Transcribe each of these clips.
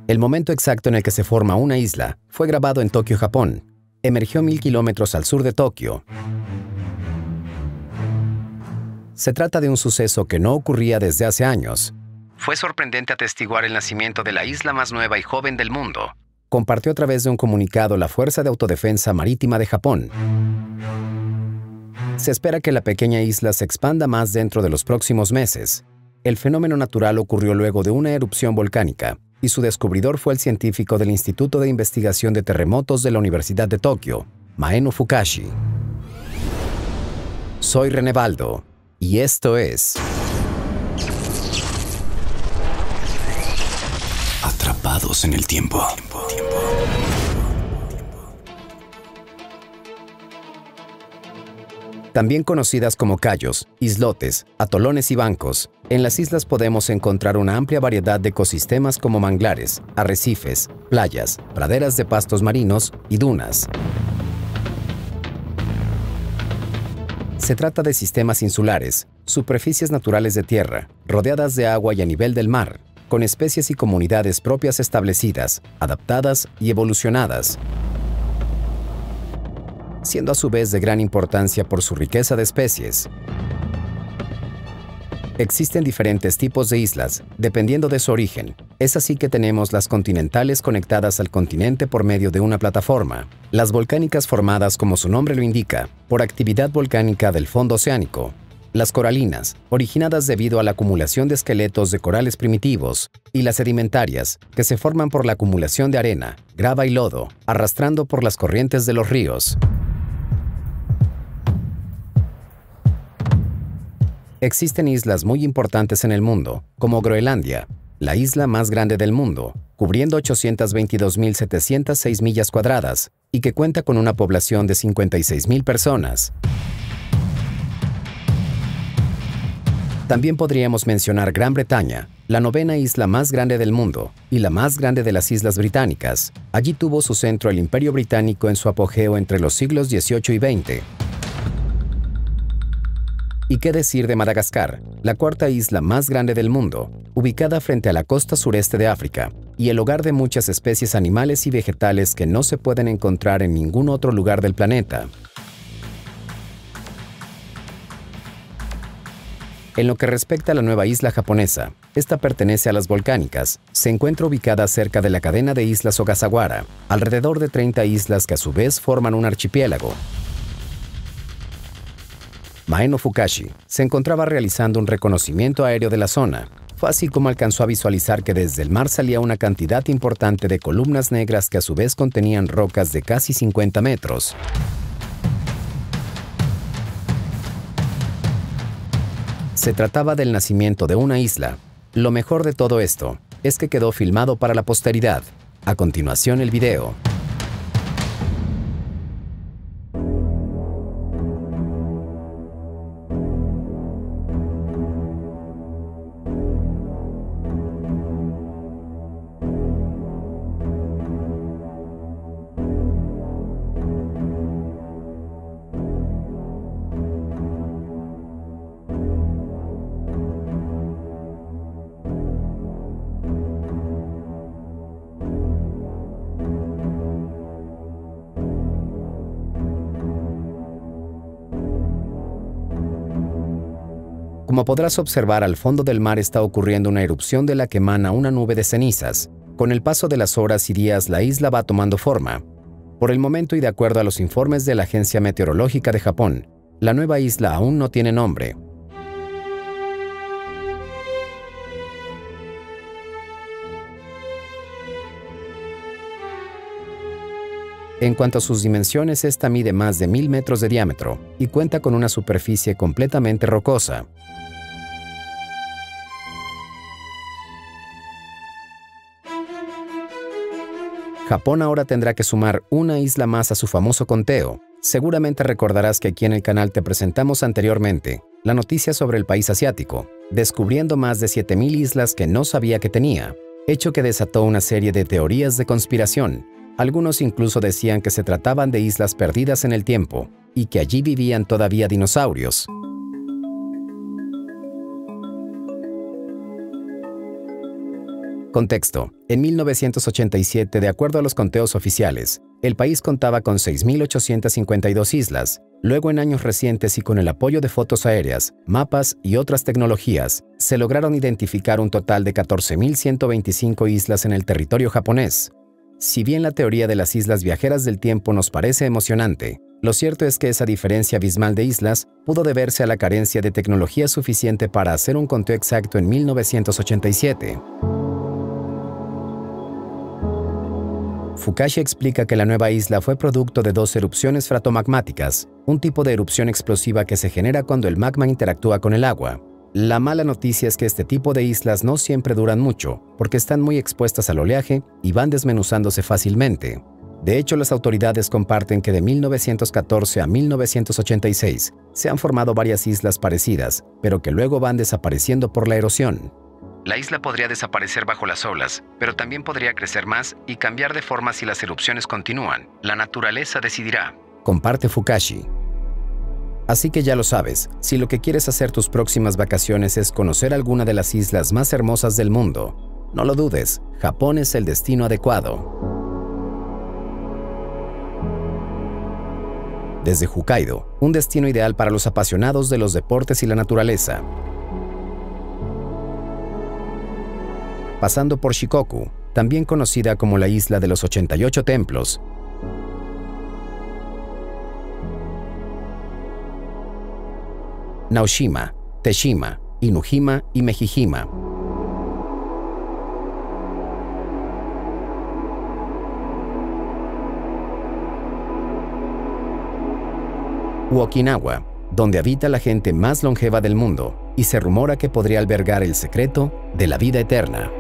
El momento exacto en el que se forma una isla fue grabado en Tokio, Japón. Emergió 1000 kilómetros al sur de Tokio. Se trata de un suceso que no ocurría desde hace años. Fue sorprendente atestiguar el nacimiento de la isla más nueva y joven del mundo, compartió a través de un comunicado la Fuerza de Autodefensa Marítima de Japón. Se espera que la pequeña isla se expanda más dentro de los próximos meses. El fenómeno natural ocurrió luego de una erupción volcánica, y su descubridor fue el científico del Instituto de Investigación de Terremotos de la Universidad de Tokio, Maeno Fukashi. Soy René Baldo, y esto es Atrapados en el Tiempo. También conocidas como cayos, islotes, atolones y bancos, en las islas podemos encontrar una amplia variedad de ecosistemas como manglares, arrecifes, playas, praderas de pastos marinos y dunas. Se trata de sistemas insulares, superficies naturales de tierra, rodeadas de agua y a nivel del mar, con especies y comunidades propias establecidas, adaptadas y evolucionadas, siendo a su vez de gran importancia por su riqueza de especies. Existen diferentes tipos de islas, dependiendo de su origen. Es así que tenemos las continentales conectadas al continente por medio de una plataforma, las volcánicas formadas como su nombre lo indica, por actividad volcánica del fondo oceánico, las coralinas, originadas debido a la acumulación de esqueletos de corales primitivos, y las sedimentarias, que se forman por la acumulación de arena, grava y lodo, arrastrando por las corrientes de los ríos. Existen islas muy importantes en el mundo, como Groenlandia, la isla más grande del mundo, cubriendo 822.706 millas cuadradas, y que cuenta con una población de 56.000 personas. También podríamos mencionar Gran Bretaña, la novena isla más grande del mundo y la más grande de las Islas Británicas. Allí tuvo su centro el Imperio Británico en su apogeo entre los siglos XVIII y XX. ¿Y qué decir de Madagascar, la cuarta isla más grande del mundo, ubicada frente a la costa sureste de África, y el hogar de muchas especies animales y vegetales que no se pueden encontrar en ningún otro lugar del planeta? En lo que respecta a la nueva isla japonesa, esta pertenece a las volcánicas, se encuentra ubicada cerca de la cadena de islas Ogasawara, alrededor de 30 islas que a su vez forman un archipiélago. Maeno Fukashi se encontraba realizando un reconocimiento aéreo de la zona. Fue así como alcanzó a visualizar que desde el mar salía una cantidad importante de columnas negras que a su vez contenían rocas de casi 50 metros. Se trataba del nacimiento de una isla. Lo mejor de todo esto es que quedó filmado para la posteridad. A continuación el video. Como podrás observar, al fondo del mar está ocurriendo una erupción de la que emana una nube de cenizas. Con el paso de las horas y días, la isla va tomando forma. Por el momento y de acuerdo a los informes de la Agencia Meteorológica de Japón, la nueva isla aún no tiene nombre. En cuanto a sus dimensiones, esta mide más de 1000 metros de diámetro y cuenta con una superficie completamente rocosa. Japón ahora tendrá que sumar una isla más a su famoso conteo. Seguramente recordarás que aquí en el canal te presentamos anteriormente la noticia sobre el país asiático, descubriendo más de 7000 islas que no sabía que tenía, hecho que desató una serie de teorías de conspiración. Algunos incluso decían que se trataban de islas perdidas en el tiempo y que allí vivían todavía dinosaurios. Contexto. En 1987, de acuerdo a los conteos oficiales, el país contaba con 6.852 islas. Luego, en años recientes y con el apoyo de fotos aéreas, mapas y otras tecnologías, se lograron identificar un total de 14.125 islas en el territorio japonés. Si bien la teoría de las islas viajeras del tiempo nos parece emocionante, lo cierto es que esa diferencia abismal de islas pudo deberse a la carencia de tecnología suficiente para hacer un conteo exacto en 1987. Fukashi explica que la nueva isla fue producto de dos erupciones fratomagmáticas, un tipo de erupción explosiva que se genera cuando el magma interactúa con el agua. La mala noticia es que este tipo de islas no siempre duran mucho, porque están muy expuestas al oleaje y van desmenuzándose fácilmente. De hecho, las autoridades comparten que de 1914 a 1986 se han formado varias islas parecidas, pero que luego van desapareciendo por la erosión. La isla podría desaparecer bajo las olas, pero también podría crecer más y cambiar de forma si las erupciones continúan. La naturaleza decidirá, comparte Fukashi. Así que ya lo sabes, si lo que quieres hacer tus próximas vacaciones es conocer alguna de las islas más hermosas del mundo, no lo dudes, Japón es el destino adecuado. Desde Hokkaido, un destino ideal para los apasionados de los deportes y la naturaleza. Pasando por Shikoku, también conocida como la isla de los 88 templos. Naoshima, Teshima, Inujima y Mejijima. Okinawa, donde habita la gente más longeva del mundo y se rumora que podría albergar el secreto de la vida eterna.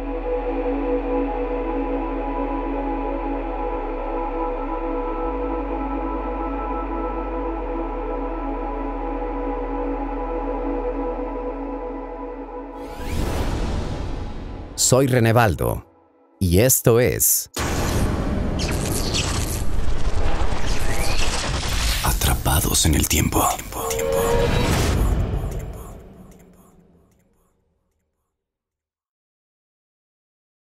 Soy René Baldo y esto es Atrapados en el Tiempo.